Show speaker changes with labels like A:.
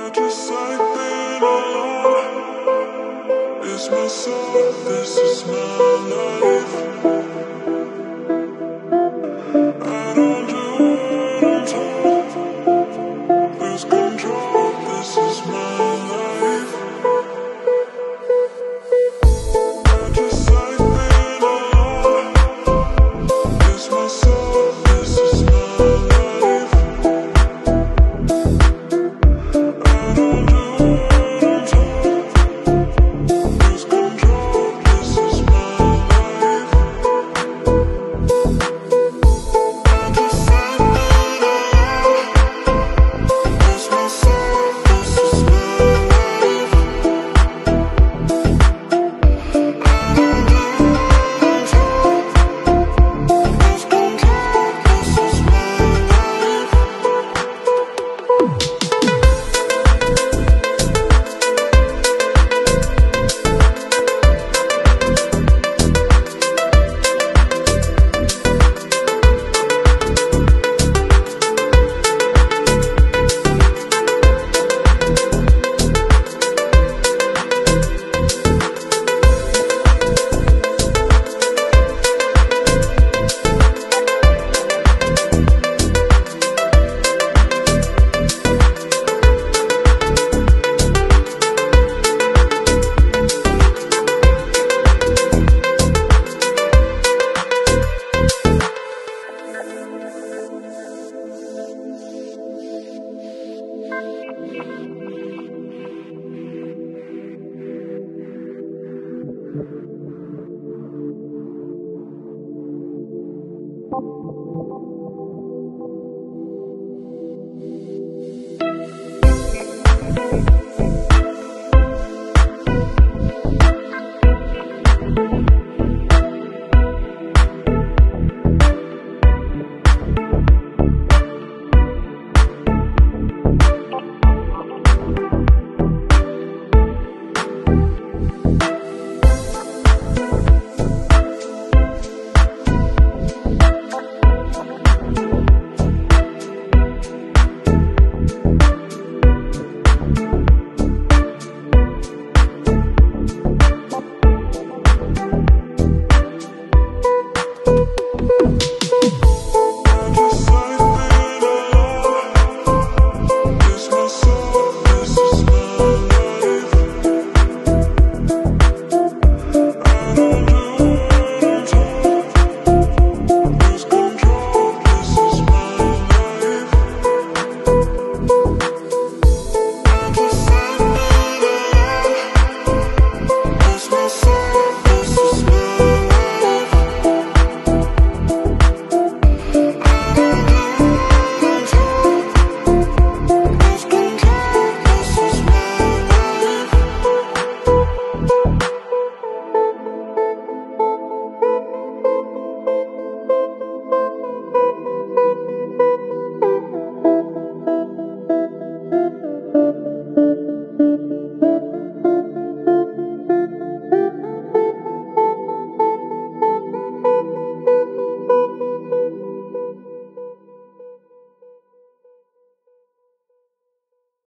A: just like being alone. It's my soul, this is my life. I don't do what I'm told. Lose control, this is my life. I just like being alone. It's my soul, this is my life. I don't do what I'm told. Lose control, this is my life. I just like being alone. It's my soul, this is my life. I don't do what I'm told. Lose control, this is my life.